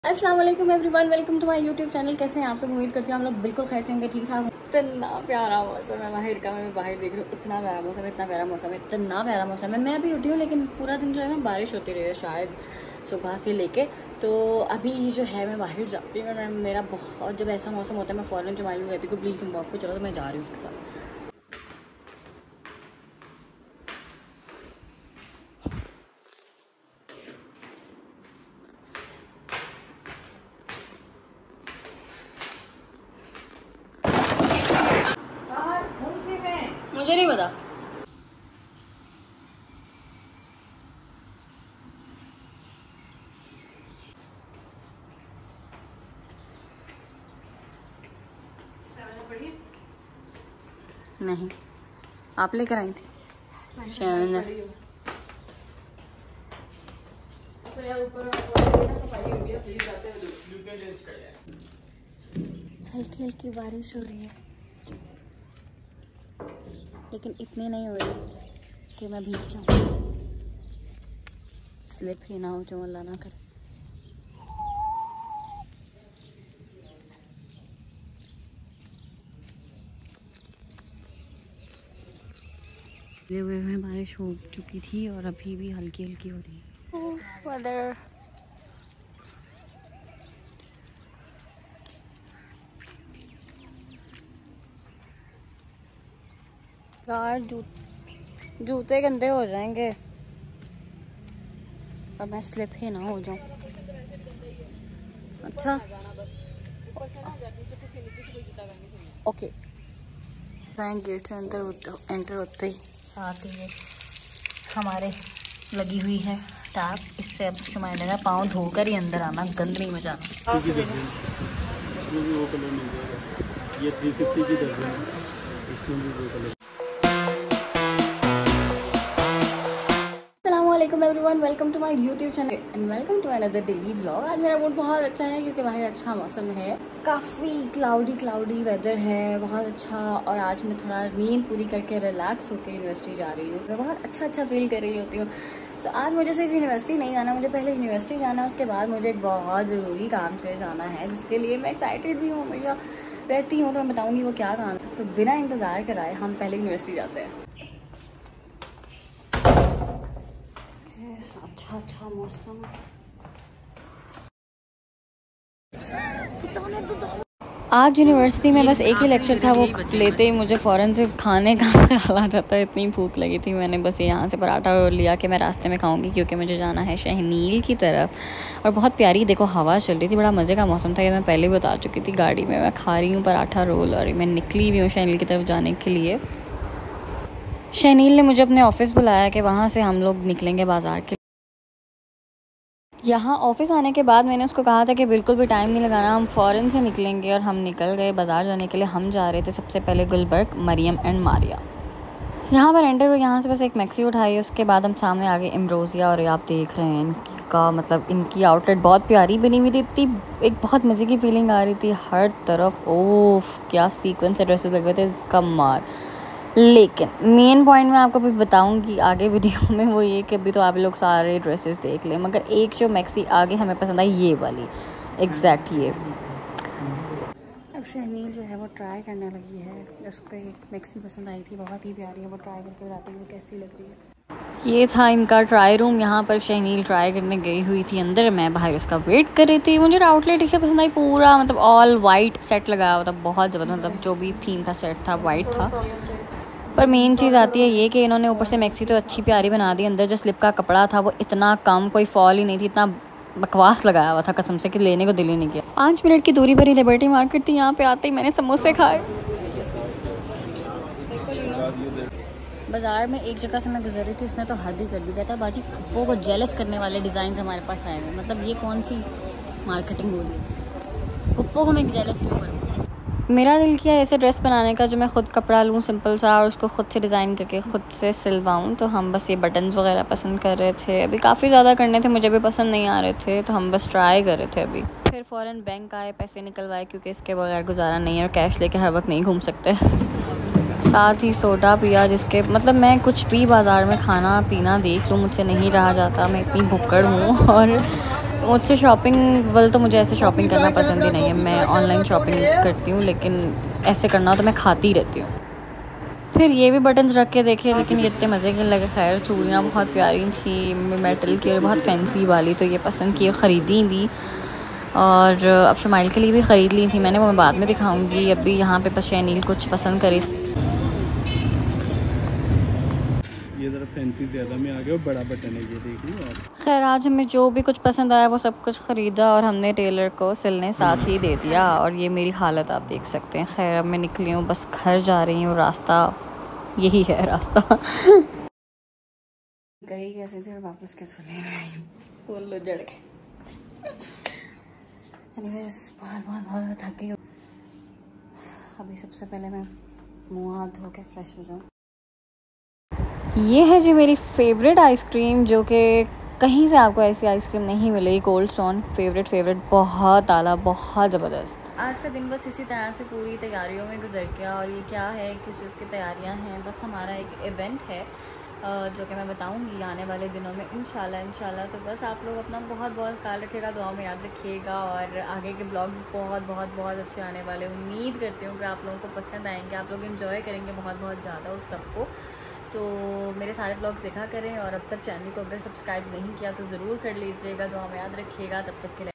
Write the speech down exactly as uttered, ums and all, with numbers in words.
अस्सलाम वालेकुम everyone, welcome to my YouTube channel. कैसे हैं आप सब? उम्मीद करती हूँ हम लोग बिल्कुल खैर से होंगे, ठीक ठाक। इतना प्यारा मौसम है बाहर का, मैं बाहर देख रही हूँ। इतना प्यारा मौसम है, इतना प्यारा मौसम है, इतना प्यारा मौसम है। मैं अभी उठी हूँ लेकिन पूरा दिन जो है ना बारिश होती रही है शायद सुबह से लेके। तो अभी जो है मैं बाहर जाती हूँ। मैं मेरा बहुत जब ऐसा मौसम होता है मैं फ़ौरन जो मालूम रहती हूँ कि प्लीज़ तुम वॉक पे चलो, तो मैं जा रही हूँ उसके साथ। मुझे नहीं पता। नहीं, आप लेकर आई थी शायद। हल्की हल्की बारिश हो रही है लेकिन इतनी नहीं हो रही कि मैं भीग जाऊँ। स्लिप ही ना हो जो अल्लाह ना करे। हुए में बारिश हो चुकी थी और अभी भी हल्की हल्की हो रही है। वेदर यार, जू, जूते गंदे हो जाएंगे और मैं स्लिप ही ना हो जाऊं। अच्छा ओके। गेट से अंदर एंटर होते ही साथ ही हमारे लगी हुई है टैप। इससे अब हमारे लगा पाँव धोकर ही अंदर आना, गंद नहीं मचाना। इसमें भी वो कलर मिल जाएगा, ये थ्री फिफ्टी की दर्जन है, इसमें भी वो कलर। अस्सलामुअलैकुम everyone, welcome to my YouTube channel and welcome to another daily vlog. आज मेरा मूड बहुत अच्छा है क्योंकि बाहर अच्छा मौसम है, काफ़ी क्लाउडी क्लाउडी वेदर है, बहुत अच्छा। और आज मैं थोड़ा नींद पूरी करके रिलैक्स होकर यूनिवर्सिटी जा रही हूँ। मैं बहुत अच्छा अच्छा फील कर रही होती हूँ। तो आज मुझे सिर्फ यूनिवर्सिटी नहीं जाना, मुझे पहले यूनिवर्सिटी जाना है, उसके बाद मुझे एक बहुत ज़रूरी काम से जाना है जिसके लिए मैं एक्साइटेड भी हूँ, हमेशा रहती हूँ। तो मैं बताऊँगी वो क्या काम है। तो बिना इंतज़ार कराए हम पहले यूनिवर्सिटी जाते हैं। अच्छा अच्छा मौसम। आज यूनिवर्सिटी में बस एक ही लेक्चर था, वो लेते ही मुझे फ़ौरन से खाने का ख्याल आ जाता है। इतनी भूख लगी थी, मैंने बस यहाँ से पराठा लिया कि मैं रास्ते में खाऊंगी क्योंकि मुझे जाना है शहनील की तरफ। और बहुत प्यारी देखो हवा चल रही थी, बड़ा मज़े का मौसम था। ये मैं पहले बता चुकी थी। गाड़ी में मैं खा रही हूँ पराठा रोल और मैं निकली भी हूँ शहनील की तरफ जाने के लिए। शहनील ने मुझे अपने ऑफिस बुलाया कि वहाँ से हम लोग निकलेंगे बाज़ार के। यहाँ ऑफिस आने के बाद मैंने उसको कहा था कि बिल्कुल भी टाइम नहीं लगाना, हम फ़ौरन से निकलेंगे। और हम निकल गए बाज़ार जाने के लिए। हम जा रहे थे सबसे पहले गुलबर्ग, मरियम एंड मारिया। यहाँ पर एंटर हुए, यहाँ से बस एक मैक्सी उठाई, उसके बाद हम सामने आ गए इम्रोज़िया। और आप देख रहे हैं इनकी का मतलब इनकी आउटलेट बहुत प्यारी बनी हुई थी। इतनी एक बहुत मज़े की फीलिंग आ रही थी हर तरफ। ओफ क्या सीक्वेंस से ड्रेसेस लगे थे, इसका मार। लेकिन मेन पॉइंट मैं आपको भी बताऊंगी आगे वीडियो में, वो ये कि अभी तो आप लोग सारे ड्रेसेस देख लें, मगर एक जो मैक्सी आगे हमें पसंद आई ये वाली एग्जैक्ट ये। अब शहनील जो है वो ट्राई करने लगी है। उसको एक मैक्सी पसंद आई थी, बहुत ही प्यारी है, वो ट्राई करके बताती है वो कैसी लग रही है। ये था इनका ट्राई रूम। यहाँ पर शहनील ट्राई करने गई हुई थी अंदर, मैं बाहर उसका वेट कर रही थी। मुझे आउटलेट इसे पसंद आई, पूरा मतलब ऑल वाइट सेट लगाया हुआ था, बहुत ज़बरदस्त। मतलब जो भी थीम था, सेट था, वाइट था। पर मेन चीज़ आती है ये कि इन्होंने ऊपर से मैक्सी तो अच्छी प्यारी बना दी, अंदर जो स्लिप का कपड़ा था वो इतना कम, कोई फॉल ही नहीं थी, इतना बकवास लगाया हुआ था कसम से कि लेने को दिल ही नहीं किया। पाँच मिनट की दूरी पर ही लिबर्टी मार्केट थी, यहाँ पे आते ही मैंने समोसे खाए। बाज़ार में एक जगह से मैं गुजर रही थी, उसने तो हद ही कर दी। कहता बाजी फुप्पो को जेलस करने वाले डिज़ाइन हमारे पास आए हुए। मतलब ये कौन सी मार्केटिंग हो रही है? फुप्पो को मैं जेलस क्यों करूँ? मेरा दिल किया ऐसे ड्रेस बनाने का जो मैं ख़ुद कपड़ा लूँ सिंपल सा और उसको ख़ुद से डिज़ाइन करके ख़ुद से सिलवाऊँ। तो हम बस ये बटन्स वगैरह पसंद कर रहे थे। अभी काफ़ी ज़्यादा करने थे, मुझे भी पसंद नहीं आ रहे थे, तो हम बस ट्राई कर रहे थे। अभी फिर फ़ौरन बैंक आए, पैसे निकलवाए क्योंकि इसके बगैर गुजारा नहीं है और कैश लेके हर वक्त नहीं घूम सकते। साथ ही सोडा पिया, जिसके मतलब मैं कुछ भी बाज़ार में खाना पीना देख लूँ मुझसे नहीं रहा जाता, मैं इतनी भुक्कड़ हूँ। और मुझसे शॉपिंग वाल तो मुझे ऐसे शॉपिंग करना पसंद ही नहीं है। मैं ऑनलाइन शॉपिंग करती हूँ, लेकिन ऐसे करना तो मैं खाती ही रहती हूँ। फिर ये भी बटन्स रख के देखे, लेकिन ये इतने मज़े के लगे। खैर चूड़ियाँ बहुत प्यारी थी, मेटल की और बहुत फैंसी वाली, तो ये पसंद की और ख़रीदी भी। और अब शमाइल के लिए भी ख़रीद ली थी मैंने, वो मैं बाद में दिखाऊंगी। अभी यहाँ पे पशेनील कुछ पसंद करी। ये ज़रा फैंसी ज़्यादा में आ गया और बड़ा बटन है, ये देख लो आप। खैर आज हमें जो भी कुछ पसंद आया वो सब कुछ ख़रीदा और हमने टेलर को सिलने साथ ही दे दिया। और ये मेरी हालत आप देख सकते हैं। खैर अब मैं निकली हूँ, बस घर जा रही हूँ, रास्ता यही है रास्ता। गई कैसे थे और वापस कैसे ले आई, फुल उजड़ के। एनीवेज बहुत बहुत बहुत थक गई। अभी सबसे पहले मैं मुँह हाथ धो के फ्रेश हो जाऊँ। ये है जी मेरी फेवरेट आइसक्रीम, जो कि कहीं से आपको ऐसी आइसक्रीम नहीं मिलेगी। कोल्ड स्टोन फेवरेट फेवरेट, बहुत आला, बहुत ज़बरदस्त। आज का दिन बस इसी तरह से पूरी तैयारियों में गुजर गया। और ये क्या है, किस चीज़ की तैयारियां हैं, बस हमारा एक इवेंट है जो कि मैं बताऊंगी आने वाले दिनों में इंशाल्लाह इंशाल्लाह। तो बस आप लोग अपना बहुत बहुत ख्याल रखिएगा, दुआ में याद रखिएगा। और आगे के ब्लॉग्स बहुत बहुत बहुत अच्छे आने वाले, उम्मीद करती हूँ कि आप लोगों को पसंद आएंगे, आप लोग एंजॉय करेंगे बहुत बहुत ज़्यादा उस सबको। तो मेरे सारे ब्लॉग्स देखा करें, और अब तक चैनल को अगर सब्सक्राइब नहीं किया तो ज़रूर कर लीजिएगा। दुआ में याद रखिएगा। तब तक के लिए